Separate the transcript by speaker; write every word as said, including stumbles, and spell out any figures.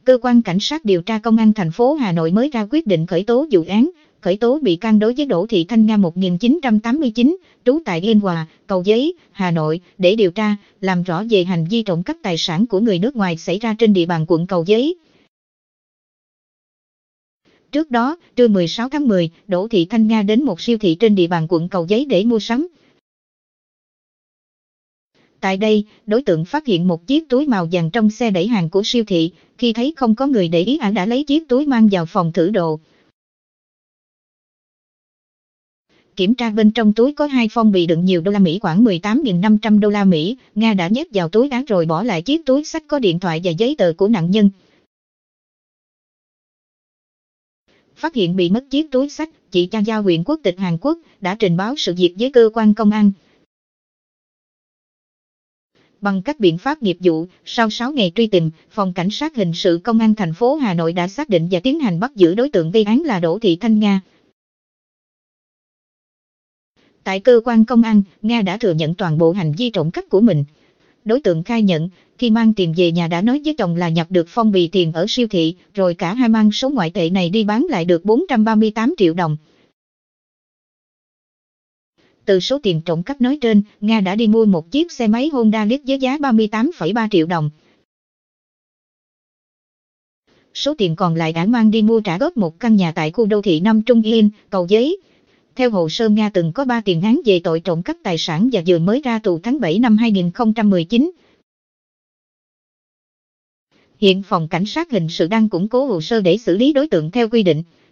Speaker 1: Cơ quan Cảnh sát điều tra Công an thành phố Hà Nội mới ra quyết định khởi tố vụ án, khởi tố bị can đối với Đỗ Thị Thanh Nga một nghìn chín trăm tám mươi chín, trú tại Yên Hòa, Cầu Giấy, Hà Nội, để điều tra, làm rõ về hành vi trộm cắp tài sản của người nước ngoài xảy ra trên địa bàn quận Cầu Giấy. Trước đó, trưa mười sáu tháng mười, Đỗ Thị Thanh Nga đến một siêu thị trên địa bàn quận Cầu Giấy để mua sắm. Tại đây, đối tượng phát hiện một chiếc túi màu vàng trong xe đẩy hàng của siêu thị, khi thấy không có người để ý ả đã lấy chiếc túi mang vào phòng thử đồ. Kiểm tra bên trong túi có hai phong bì đựng nhiều đô la Mỹ khoảng mười tám nghìn năm trăm đô la Mỹ, Nga đã nhét vào túi áo rồi bỏ lại chiếc túi xách có điện thoại và giấy tờ của nạn nhân. Phát hiện bị mất chiếc túi xách, chị Cha Giao huyện quốc tịch Hàn Quốc đã trình báo sự việc với cơ quan công an. Bằng các biện pháp nghiệp vụ, sau sáu ngày truy tìm, Phòng Cảnh sát Hình sự Công an thành phố Hà Nội đã xác định và tiến hành bắt giữ đối tượng gây án là Đỗ Thị Thanh Nga. Tại cơ quan công an, Nga đã thừa nhận toàn bộ hành vi trộm cắp của mình. Đối tượng khai nhận, khi mang tiền về nhà đã nói với chồng là nhặt được phong bì tiền ở siêu thị, rồi cả hai mang số ngoại tệ này đi bán lại được bốn trăm ba mươi tám triệu đồng. Từ số tiền trộm cắp nói trên, Nga đã đi mua một chiếc xe máy Honda Lead với giá ba mươi tám phẩy ba triệu đồng. Số tiền còn lại ả mang đi mua trả góp một căn nhà tại khu đô thị Nam Trung Yên, Cầu Giấy. Theo hồ sơ, Nga từng có ba tiền án về tội trộm cắp tài sản và vừa mới ra tù tháng bảy năm hai nghìn không trăm mười chín. Hiện Phòng Cảnh sát Hình sự đang củng cố hồ sơ để xử lý đối tượng theo quy định.